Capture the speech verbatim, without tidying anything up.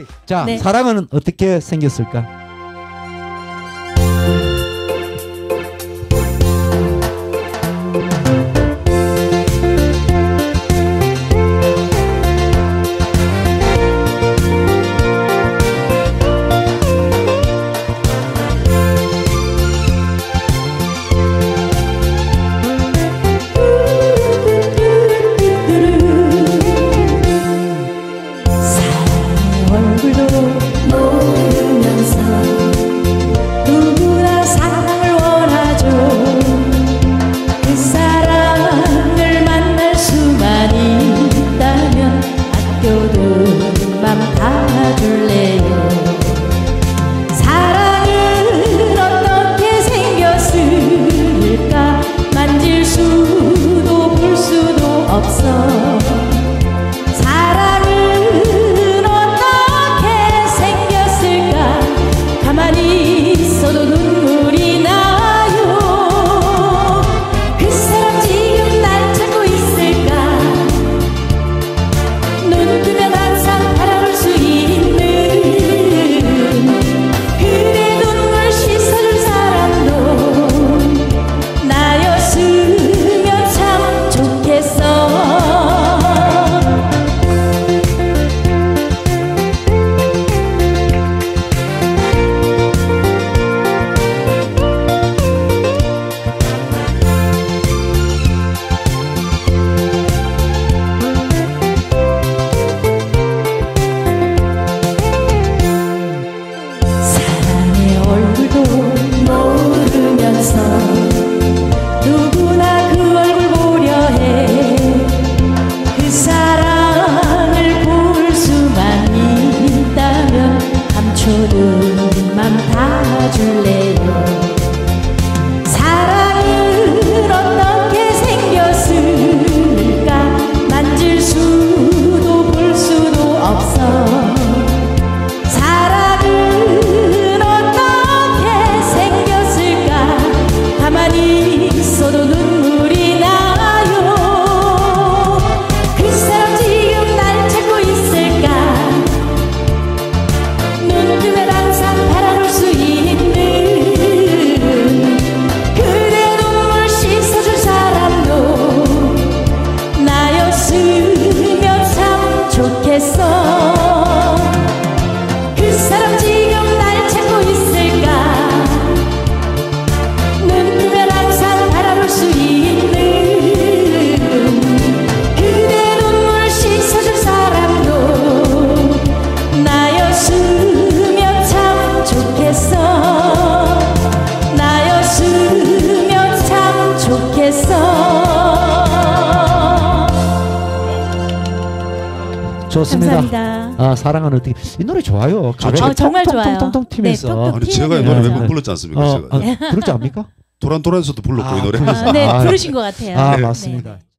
오케이. 자, 네. 사랑은 어떻게 생겼을까? 좋습니다. 감사합니다. 아, 사랑은 어떻게 이 노래 좋아요. 좋죠. 어, 정말 좋아요. 통통통통 튀면서. 네, 톡톡 아니 제가 이 튀는 노래 몇 거죠. 번 불렀지 않습니까? 어, 제가 어, 그렇지 않습니까? 도란도란에서도 불렀고 아, 이 노래. 아, 네, 아, 부르신 것 같아요. 아, 네. 맞습니다.